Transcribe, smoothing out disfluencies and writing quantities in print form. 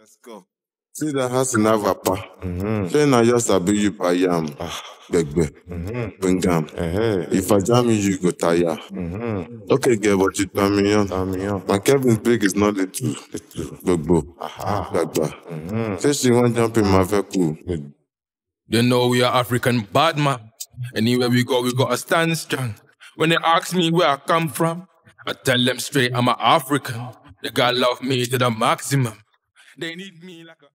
Let's go. See the house in Avapa. Say now just a be you by yam. Begbe. Bingam. If I jam you, you go tire. Okay, girl, but you turn me on. My Kevin's big is not little. Begbo. Begba. Say she want jump in my vehicle. They know we are African bad man. Anywhere we go, we gotta stand strong. When they ask me where I come from, I tell them straight I'm an African. They gotta love me to the maximum. They need me like a